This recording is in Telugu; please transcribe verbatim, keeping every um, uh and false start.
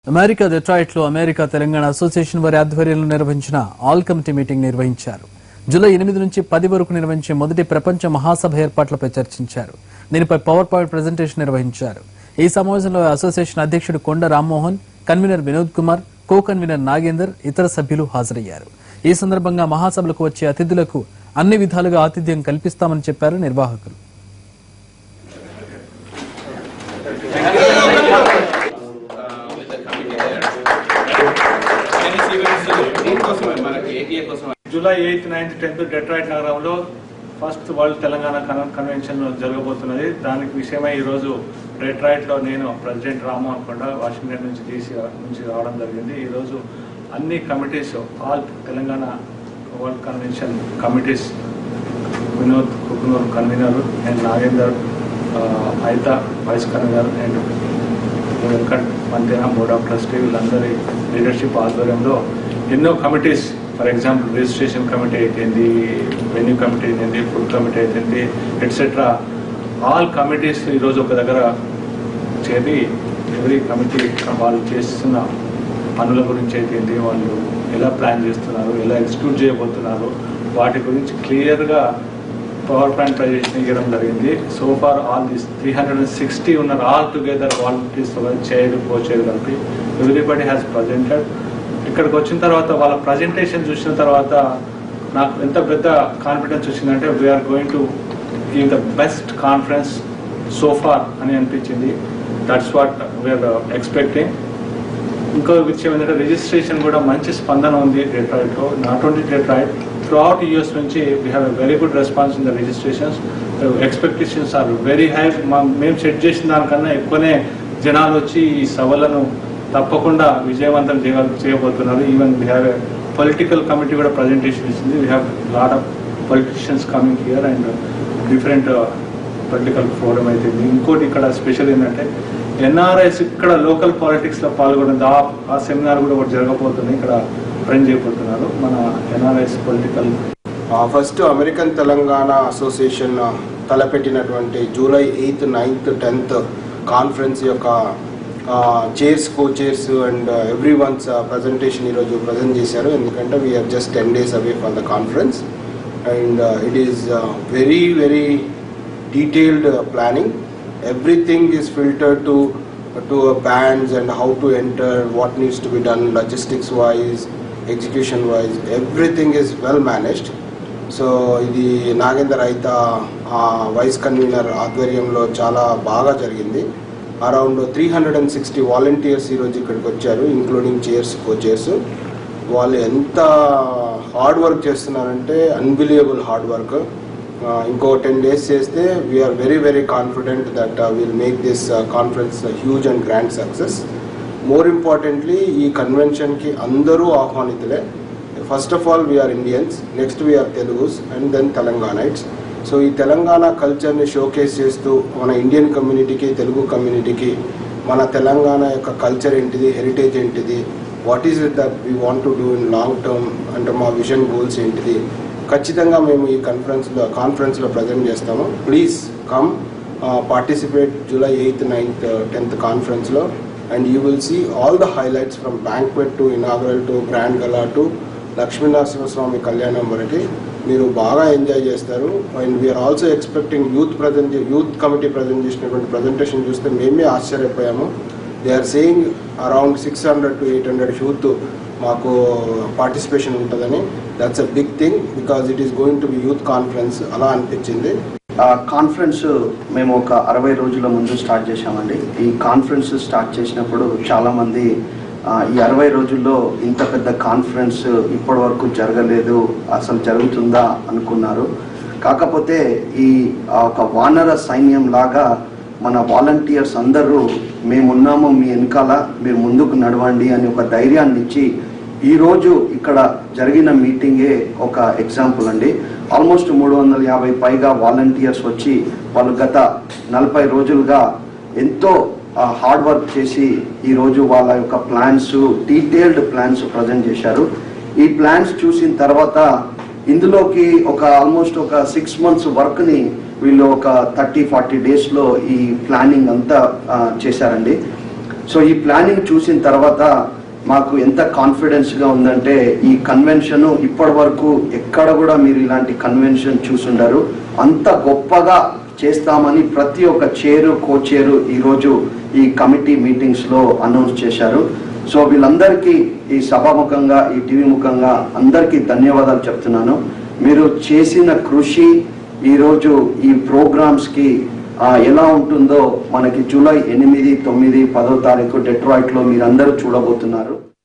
అమెరికా డెట్రాయిట్లో అమెరికా తెలంగాణ అసోసియేషన్ వారి ఆధ్వర్యంలో నిర్వహించిన ఆల్ కమిటీ మీటింగ్ నిర్వహించారు. జూలై ఎనిమిది నుంచి పది వరకు నిర్వహించే మొదటి ప్రపంచ మహాసభ ఏర్పాట్లపై చర్చించారు. దీనిపై పవర్ పాయింట్ ప్రెజెంటేషన్ నిర్వహించారు. ఈ సమావేశంలో అసోసియేషన్ అధ్యక్షుడు Konda Rammohan, convener Vinod Kumar, co convener Nagender, ఇతర సభ్యులు హాజరయ్యారు. ఈ సందర్భంగా మహాసభలకు వచ్చే అతిథులకు అన్ని విధాలుగా ఆతిథ్యం కల్పిస్తామని చెప్పారు నిర్వాహకులు. July eighth ninth tenth Detroit నగరంలో ఫస్ట్ వరల్డ్ తెలంగాణ కన్వెన్షన్ జరగబోతున్నది. దానికి విషయమై ఈరోజు డెట్రాయిట్లో నేను ప్రెసిడెంట్ రామ్మోహన్ కొండ వాషింగ్టన్ నుంచి తీసి నుంచి రావడం జరిగింది. ఈరోజు అన్ని committees, all Telangana world convention committees, Vinod Kukunoor convener and Nagender Aitha vice convener and Venkat Mantena board of trustee వీళ్ళందరి లీడర్షిప్ ఆధ్వర్యంలో ఎన్నో committees, for example registration committee అయితేంది, వెన్యూ కమిటీ అయితేంది, ఫుడ్ కమిటీ అయితేంది, ఎట్సెట్రా ఆల్ కమిటీస్ ఈరోజు ఒక దగ్గర చేరి ఎవరీ కమిటీ వాళ్ళు చేస్తున్న పనుల గురించి అయితేంది, వాళ్ళు ఎలా ప్లాన్ చేస్తున్నారు, ఎలా ఎగ్జిక్యూట్ చేయబోతున్నారు, వాటి గురించి క్లియర్గా పవర్ పాయింట్ ప్రజెంటేషన్ ఇవ్వడం జరిగింది. So far all this three hundred and sixty ఉన్నారు all together volunteers chair co చేయరు కలిపి ఎవ్రీబడి హ్యాస్ ప్రజెంటెడ్. ఇక్కడికి వచ్చిన తర్వాత వాళ్ళ ప్రజెంటేషన్ చూసిన తర్వాత నాకు ఎంత పెద్ద కాన్ఫిడెన్స్ వచ్చిందంటే we are going to give the best conference so far అని అనిపించింది. That's what we are expecting. ఇంకో విషయం ఏంటంటే రిజిస్ట్రేషన్ కూడా మంచి స్పందన ఉంది డెట్రాయిట్లో. Not only Detroit, throughout US నుంచి we have a very good response in the registrations. Expectations are very high. మేము సెట్ చేసిన దానికన్నా ఎక్కువనే జనాలు వచ్చి ఈ సభలను తప్పకుండా విజయవంతం చేయ చేయబోతున్నారు. Even we have a political committee కూడా ప్రజెంటేషన్ ఇచ్చింది. We have lot of politicians coming here and different political forum అయితే. ఇంకోటి ఇక్కడ స్పెషల్ ఏంటంటే ఎన్ఆర్ఐస్ ఇక్కడ లోకల్ పాలిటిక్స్లో పాల్గొనేది. ఆ సెమినార్ కూడా ఒకటి జరగబోతుంది, ఇక్కడ అరేంజ్ చేయబోతున్నారు మన NRIs political. First American Telangana association తలపెట్టినటువంటి July eighth ninth tenth conference యొక్క chairs, co chairs and every ones presentation ఈరోజు ప్రజెంట్ చేశారు. ఎందుకంటే we are just ten days away for the conference and it is very very detailed planning. Everything is filtered to to bands and how to enter, what needs to be done logistics wise, execution wise, everything is well managed. So ఇది నాగేందర్ ఐతా వైస్ కన్వీనర్ ఆధ్వర్యంలో చాలా బాగా జరిగింది. Around three hundred and sixty volunteers ఈరోజు ఇక్కడికి వచ్చారు, ఇంక్లూడింగ్ చైర్స్, కో చైర్స్. వాళ్ళు ఎంత హార్డ్ వర్క్ చేస్తున్నారంటే అన్బిలీవబుల్ హార్డ్ వర్క్. ఇంకో టెన్ డేస్ చేస్తే we are very very confident that will make this conference huge and grand success. More importantly ఈ కన్వెన్షన్కి అందరూ ఆహ్వానితులే. First of all we are Indians, next we are Telugus and then Telanganites. So ఈ తెలంగాణ కల్చర్ని షోకేస్ చేస్తూ మన ఇండియన్ కమ్యూనిటీకి, తెలుగు కమ్యూనిటీకి మన తెలంగాణ యొక్క కల్చర్ ఏంటిది, హెరిటేజ్ ఏంటిది, what is it that we want to do in long term, అంటే మా విజన్ గోల్స్ ఏంటిది, ఖచ్చితంగా మేము ఈ కాన్ఫరెన్స్లో కాన్ఫరెన్స్లో ప్రజెంట్ చేస్తాము. Please come participate July eighth ninth tenth కాన్ఫరెన్స్లో and you will see all the highlights from banquet to inaugural to grand gala to Lakshminarasimhaswamy కళ్యాణం వరకు మీరు బాగా ఎంజాయ్ చేస్తారు. And we are also expecting youth present youth committee present చేసినటువంటి ప్రజెంటేషన్ చూస్తే మేమే ఆశ్చర్యపోయాము. They are saying around six hundred to eight hundred youth మాకు పార్టిసిపేషన్ ఉంటుందని. That's a big thing because it is going to be youth conference అలా అనిపించింది. కాన్ఫరెన్స్ మేము ఒక అరవై రోజుల ముందు స్టార్ట్ చేశామండి. ఈ కాన్ఫరెన్స్ స్టార్ట్ చేసినప్పుడు చాలామంది ఈ అరవై రోజుల్లో ఇంత పెద్ద కాన్ఫరెన్స్ ఇప్పటి వరకు జరగలేదు, అసలు జరుగుతుందా అనుకున్నారు. కాకపోతే ఈ ఒక వానర సైన్యం లాగా మన వాలంటీర్స్ అందరూ మేమున్నాము మీ వెనకాల, మీరు ముందుకు నడవండి అని ఒక ధైర్యాన్ని ఇచ్చి ఈరోజు ఇక్కడ జరిగిన మీటింగే ఒక ఎగ్జాంపుల్ అండి. ఆల్మోస్ట్ మూడు వందల యాభై పైగా వాలంటీర్స్ వచ్చి వాళ్ళు గత నలభై రోజులుగా ఎంతో హార్డ్ వర్క్ చేసి ఈరోజు వాళ్ళ యొక్క ప్లాన్స్, డీటెయిల్డ్ ప్లాన్స్ ప్రజెంట్ చేశారు. ఈ ప్లాన్స్ చూసిన తర్వాత ఇందులోకి ఒక ఆల్మోస్ట్ ఒక సిక్స్ మంత్స్ వర్క్ని వీళ్ళు ఒక థర్టీ ఫార్టీ డేస్లో ఈ ప్లానింగ్ అంతా చేశారండి. సో ఈ ప్లానింగ్ చూసిన తర్వాత మాకు ఎంత కాన్ఫిడెన్స్గా ఉందంటే ఈ కన్వెన్షన్ ఇప్పటి వరకు ఎక్కడ కూడా మీరు ఇలాంటి కన్వెన్షన్ చూసుండరు. అంత గొప్పగా చేస్తామని ప్రతి ఒక్క చైరు కో చైరు ఈరోజు ఈ కమిటీ మీటింగ్స్లో అనౌన్స్ చేశారు. సో వీళ్ళందరికీ ఈ సభాముఖంగా ఈ టీవీ ముఖంగా అందరికీ ధన్యవాదాలు చెప్తున్నాను. మీరు చేసిన కృషి ఈరోజు ఈ ప్రోగ్రామ్స్కి ఎలా ఉంటుందో మనకి జూలై ఎనిమిది తొమ్మిది పదో తారీఖు డెట్రాయిట్లో మీరందరూ చూడబోతున్నారు.